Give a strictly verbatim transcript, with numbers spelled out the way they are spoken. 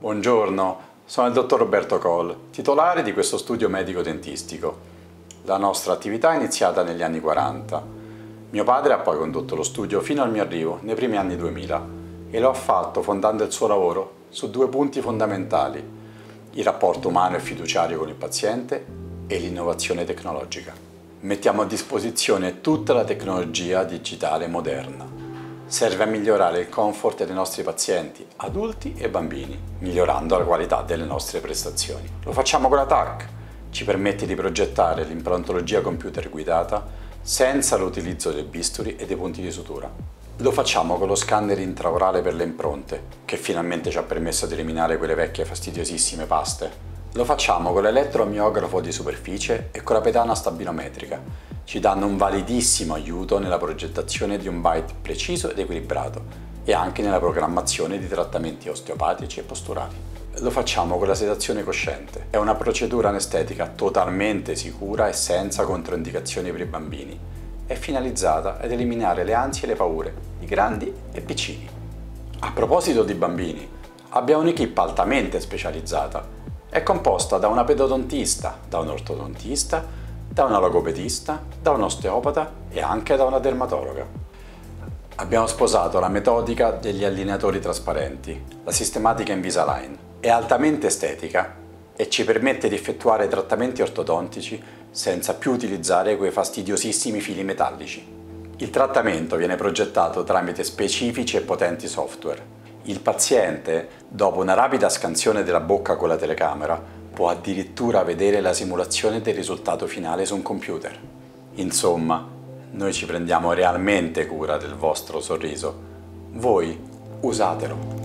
Buongiorno, sono il dottor Roberto Coll, titolare di questo studio medico-dentistico. La nostra attività è iniziata negli anni quaranta. Mio padre ha poi condotto lo studio fino al mio arrivo nei primi anni duemila e lo ha fatto fondando il suo lavoro su due punti fondamentali: il rapporto umano e fiduciario con il paziente e l'innovazione tecnologica. Mettiamo a disposizione tutta la tecnologia digitale moderna. Serve a migliorare il comfort dei nostri pazienti, adulti e bambini, migliorando la qualità delle nostre prestazioni. Lo facciamo con la T A C, ci permette di progettare l'implantologia computer guidata senza l'utilizzo del bisturi e dei punti di sutura. Lo facciamo con lo scanner intraorale per le impronte, che finalmente ci ha permesso di eliminare quelle vecchie fastidiosissime paste. Lo facciamo con l'elettromiografo di superficie e con la pedana stabilimetrica. Ci danno un validissimo aiuto nella progettazione di un bite preciso ed equilibrato e anche nella programmazione di trattamenti osteopatici e posturali. Lo facciamo con la sedazione cosciente. È una procedura anestetica totalmente sicura e senza controindicazioni per i bambini. È finalizzata ad eliminare le ansie e le paure di grandi e piccini. A proposito di bambini, abbiamo un'equipe altamente specializzata. È composta da una pedodontista, da un ortodontista, da una logopedista, da un osteopata e anche da una dermatologa. Abbiamo sposato la metodica degli allineatori trasparenti, la sistematica Invisalign. È altamente estetica e ci permette di effettuare trattamenti ortodontici senza più utilizzare quei fastidiosissimi fili metallici. Il trattamento viene progettato tramite specifici e potenti software. Il paziente, dopo una rapida scansione della bocca con la telecamera, può addirittura vedere la simulazione del risultato finale su un computer. Insomma, noi ci prendiamo realmente cura del vostro sorriso. Voi usatelo!